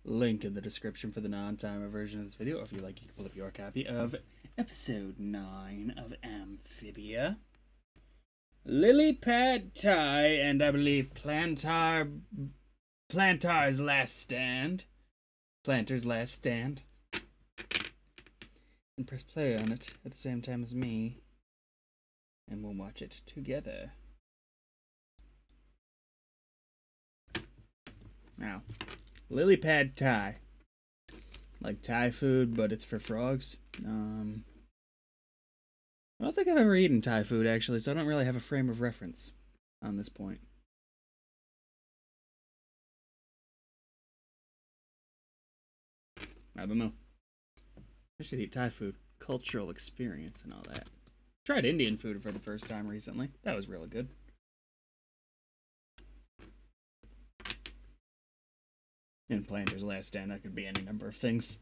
Link in the description for the non-timer version of this video. Or if you like, you can pull up your copy of episode 9 of Amphibia. Lily Pad Thai and I believe Plantar's Last Stand. Planter's Last Stand. And press play on it at the same time as me. And we'll watch it together. Now, Lily Pad Thai. Like Thai food, but it's for frogs. I don't think I've ever eaten Thai food, actually, so I don't really have a frame of reference on this point. I don't know. I should eat Thai food. Cultural experience and all that. Tried Indian food for the first time recently. That was really good. And Planter's Last Stand, that could be any number of things.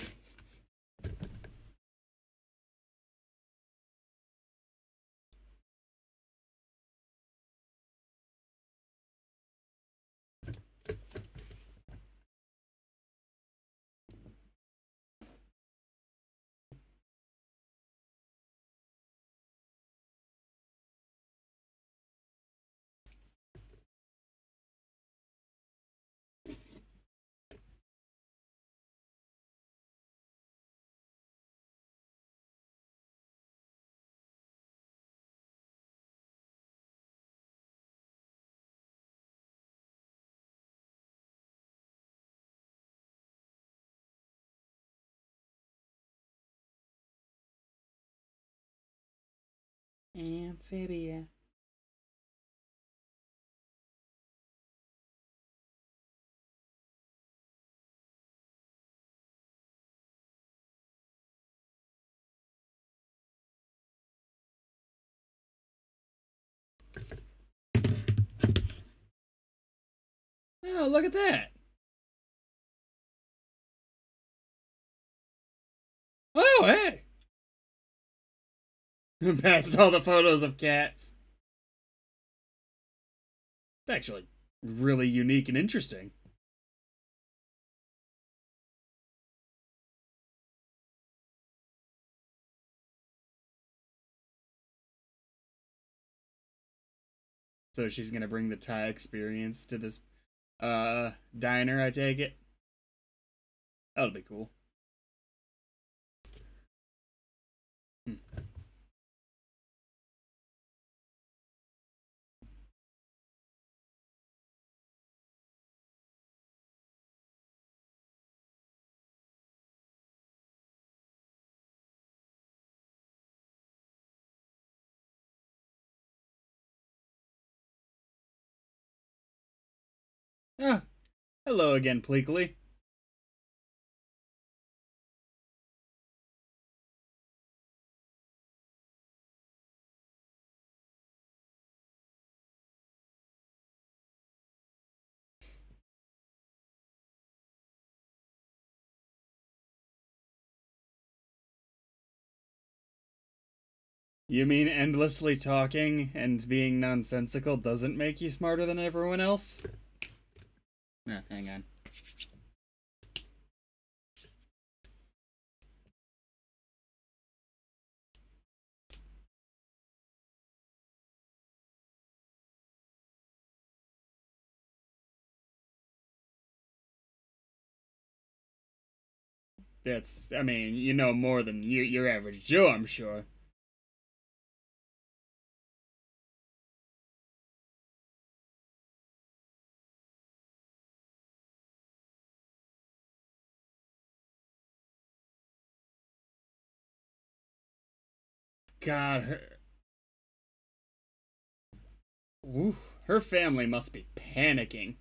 Amphibia. Oh, look at that. Oh, hey. Past all the photos of cats. It's actually really unique and interesting. So she's gonna bring the Thai experience to this diner, I take it. That'll be cool. Ah, hello again, Pleakley. You mean endlessly talking and being nonsensical doesn't make you smarter than everyone else? Hang on. That's, I mean, you know more than your average Joe, I'm sure. God, her family must be panicking.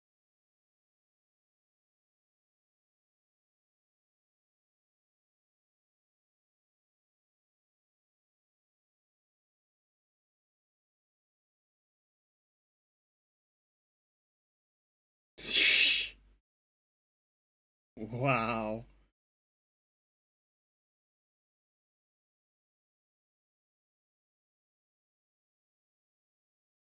Wow.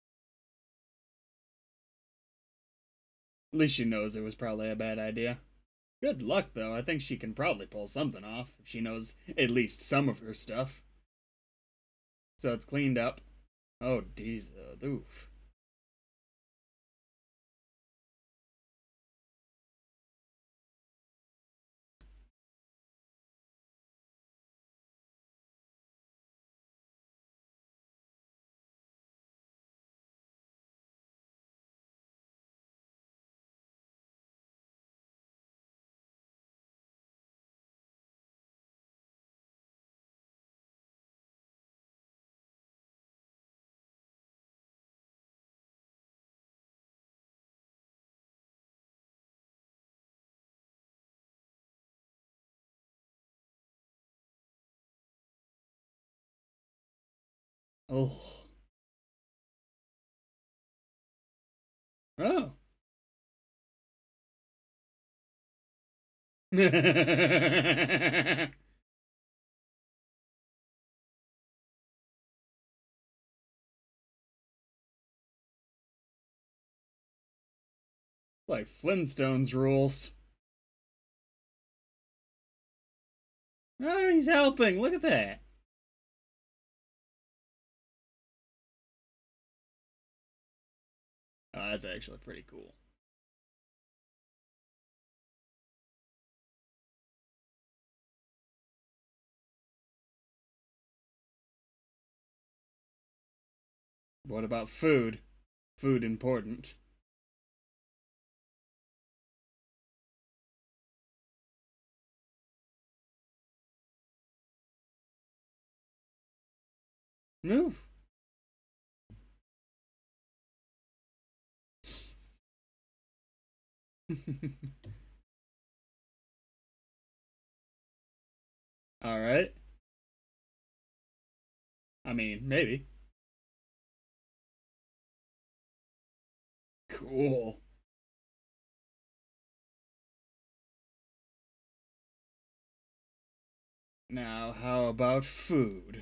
At least she knows it was probably a bad idea. Good luck, though. I think she can probably pull something off if she knows at least some of her stuff. So it's cleaned up. Oh, geez. Oof. Oh. Oh. Like Flintstones rules. Oh, he's helping. Look at that. Oh, that's actually pretty cool. What about food? Food important. No. All right. I mean, maybe. Cool. Now, how about food?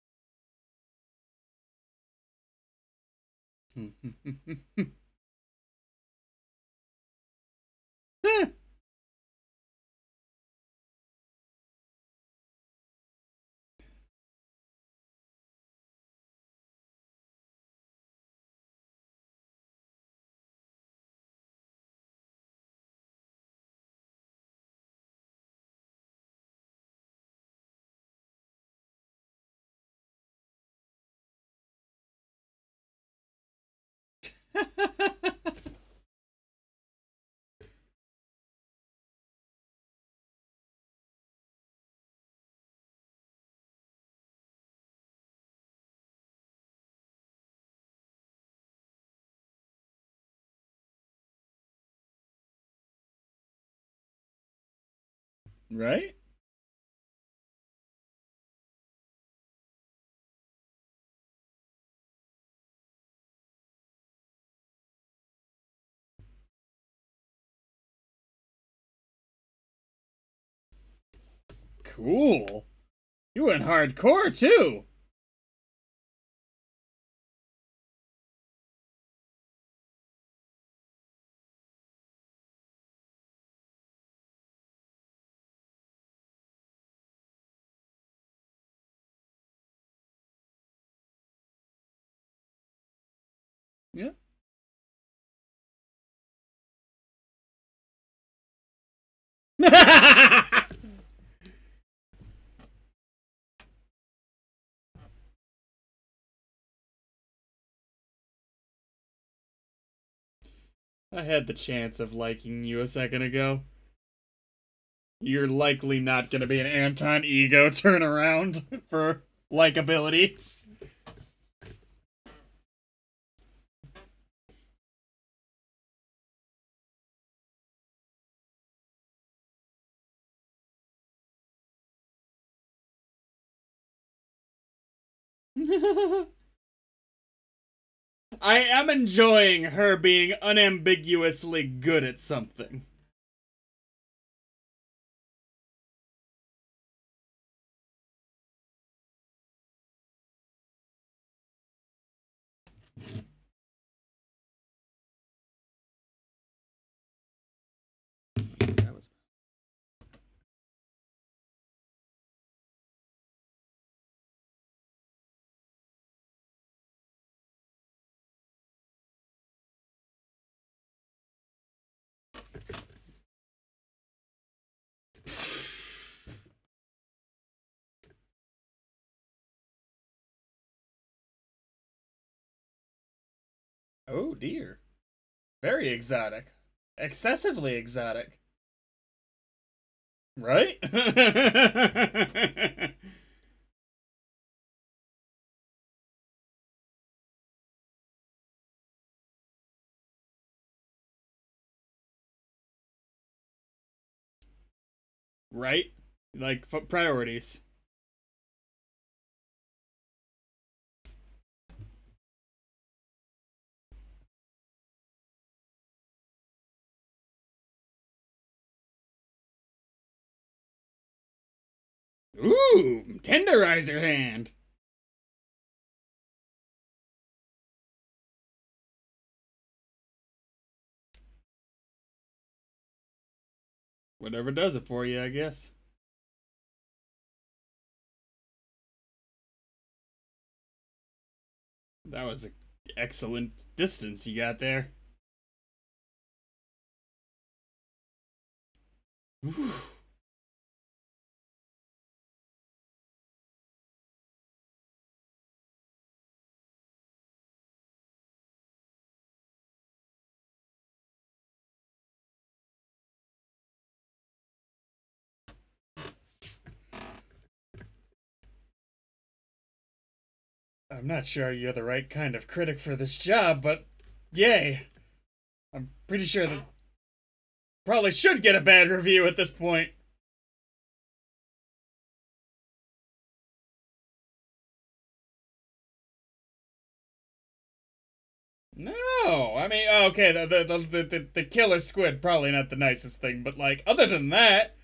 Right? Cool. You went hardcore too. Yeah. I had the chance of liking you a second ago. You're likely not going to be an Anton Ego turnaround for likability. I am enjoying her being unambiguously good at something. That was Oh dear. Very exotic. Excessively exotic. Right? Right? Like, priorities. Ooh, tenderizer hand. Whatever does it for you, I guess. That was an excellent distance you got there. Whew. I'm not sure you're the right kind of critic for this job, but yay. I'm pretty sure that probably should get a bad review at this point. No, I mean, okay, the killer squid probably not the nicest thing, but like other than that,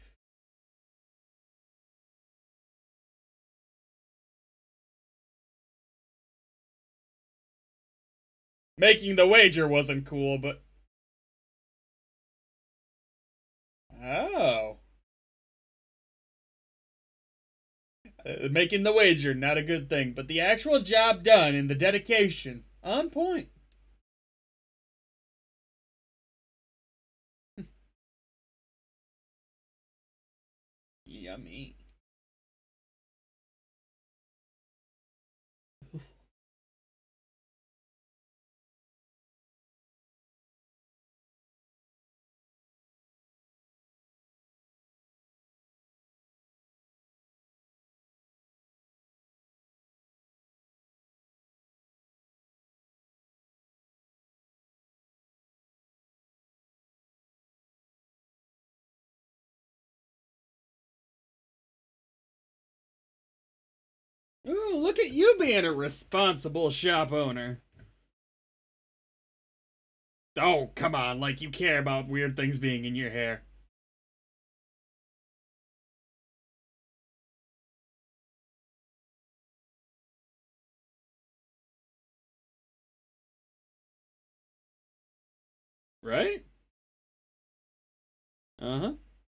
making the wager wasn't cool, but oh, making the wager not a good thing, but the actual job done and the dedication on point. Yummy. Ooh, look at you being a responsible shop owner. Oh, come on, like you care about weird things being in your hair. Right? Uh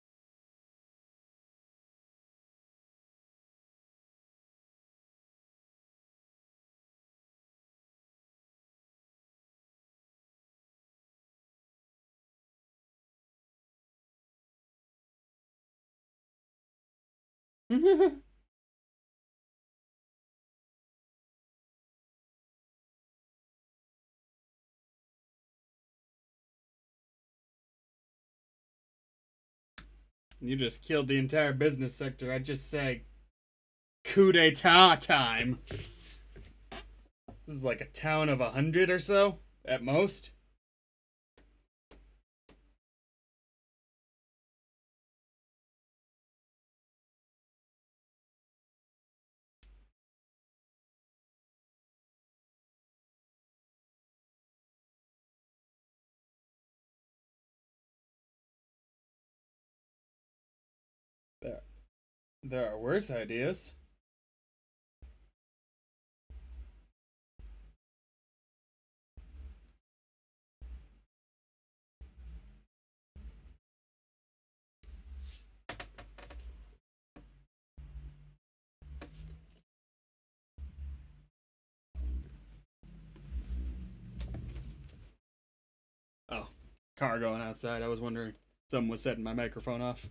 huh. You just killed the entire business sector. I just say coup d'etat time. This is like a town of 100 or so, at most. There, there are worse ideas. Oh, car going outside. I was wondering. Someone was setting my microphone off.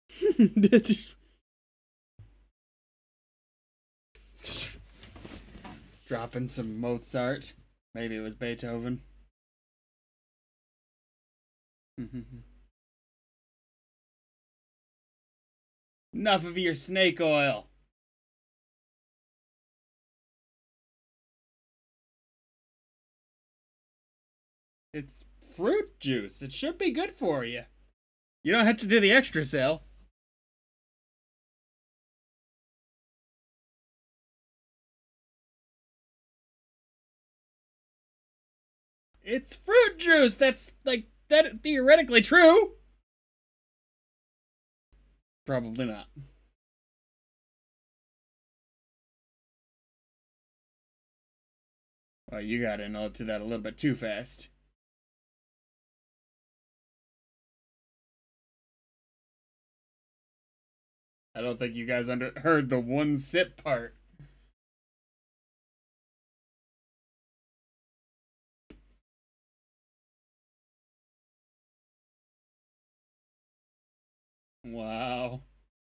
Dropping some Mozart. Maybe it was Beethoven. Enough of your snake oil. It's fruit juice. It should be good for you. You don't have to do the extra sale. It's fruit juice. That's like that theoretically true. Probably not. Well, you got into that a little bit too fast. I don't think you guys heard the one sip part. Wow.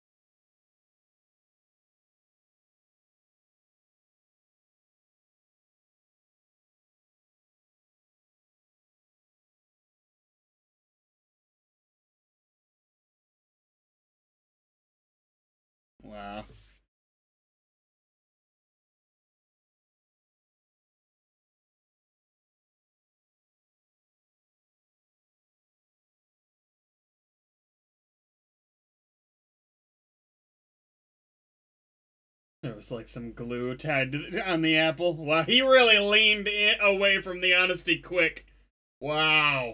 Wow. There was like some glue tied on the apple. Wow, he really leaned away from the honesty quick. Wow.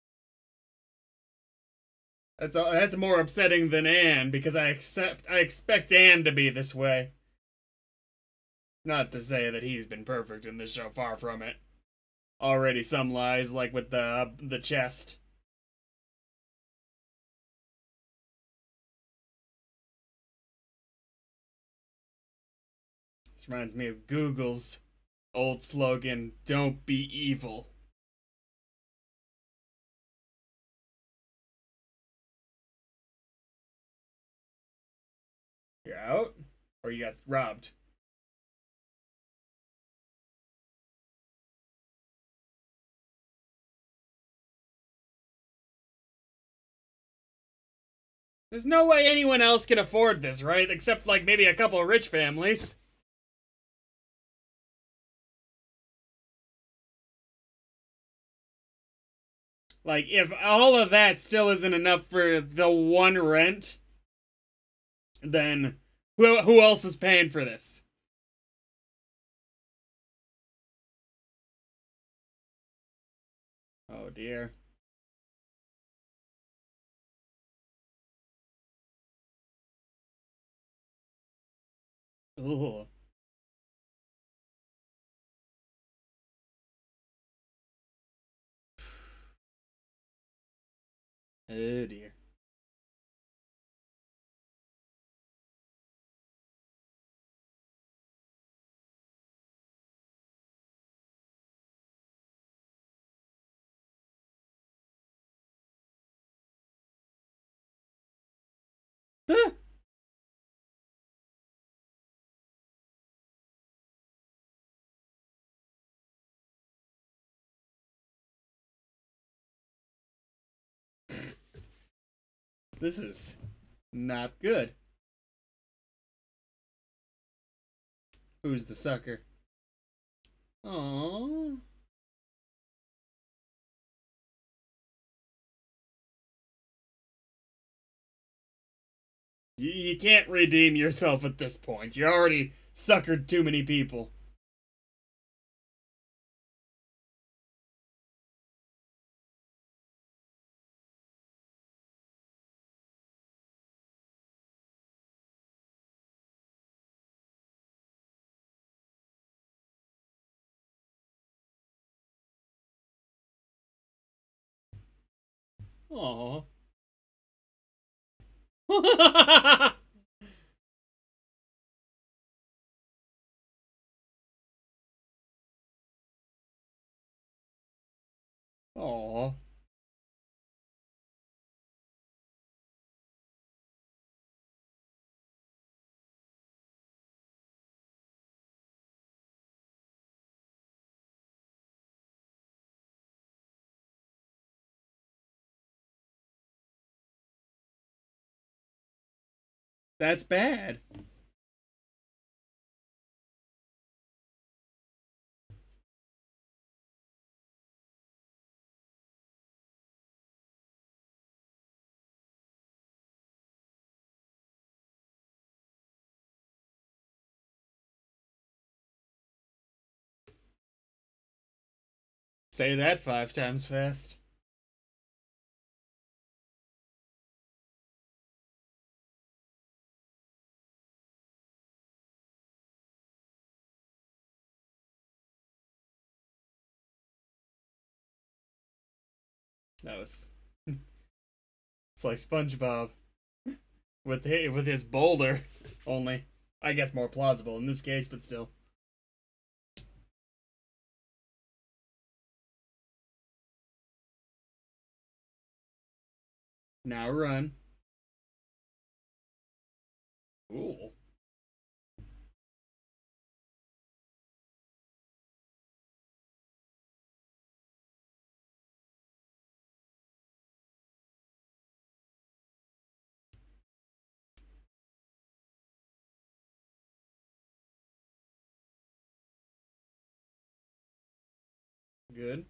That's more upsetting than Anne because I expect Anne to be this way. Not to say that he's been perfect in this show, far from it. Already some lies, like with the chest. This reminds me of Google's old slogan, "Don't be evil." You're out? Or you got robbed? There's no way anyone else can afford this, right? Except, like, maybe a couple of rich families. Like, if all of that still isn't enough for the one rent, then who else is paying for this? Oh, dear. Ooh. Oh, dear. This is not good. Who's the sucker? Aww. You can't redeem yourself at this point. You already suckered too many people. Aww. Aww. That's bad. Say that 5 times fast. That was. It's like SpongeBob with his boulder, only I guess more plausible in this case, but still. Now run. Ooh. Good.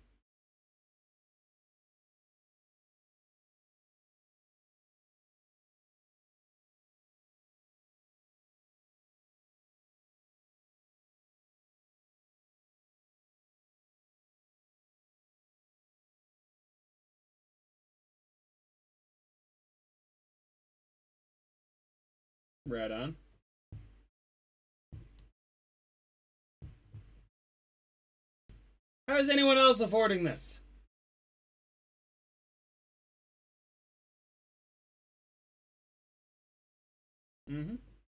Right on. How is anyone else affording this? Mm-hmm.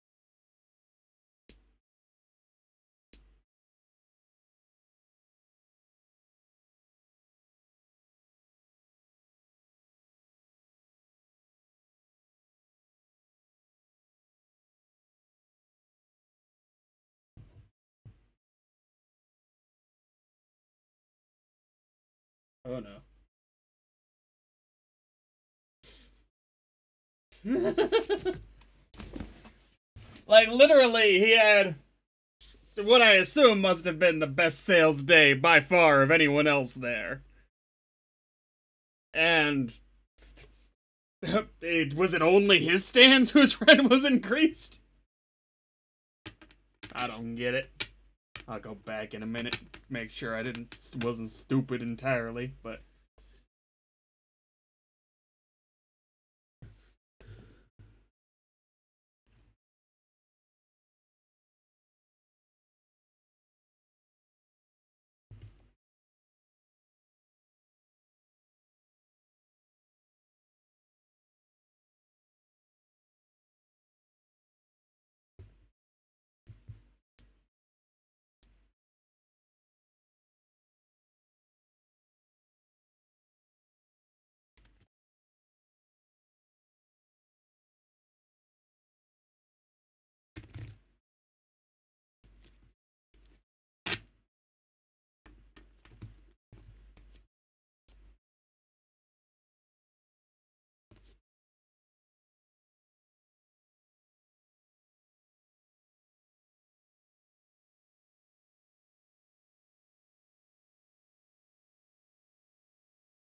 Oh no. Like literally, he had what I assume must have been the best sales day by far of anyone else there. And was it only his stands whose rent was increased? I don't get it. I'll go back in a minute, make sure I wasn't stupid entirely, but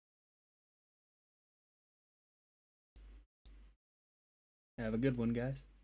have a good one, guys.